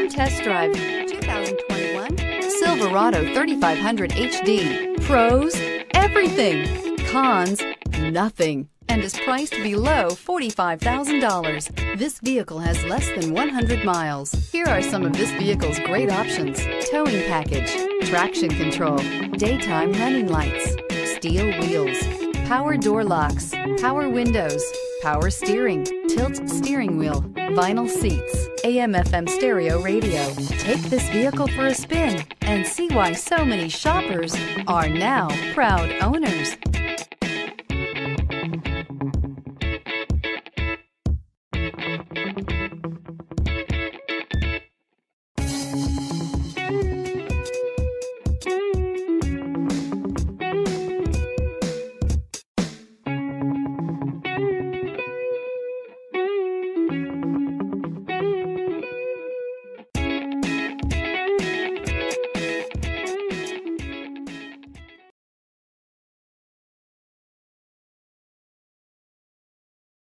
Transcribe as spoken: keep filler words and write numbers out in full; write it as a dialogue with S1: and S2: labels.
S1: Come test drive two thousand twenty-one Silverado thirty-five hundred H D. Pros, everything. Cons, nothing. And is priced below forty-five thousand dollars. This vehicle has less than one hundred miles. Here are some of this vehicle's great options: towing package, traction control, daytime running lights, steel wheels, power door locks, power windows, power steering, tilt steering wheel, vinyl seats, A M F M stereo radio. Take this vehicle for a spin and see why so many shoppers are now proud owners.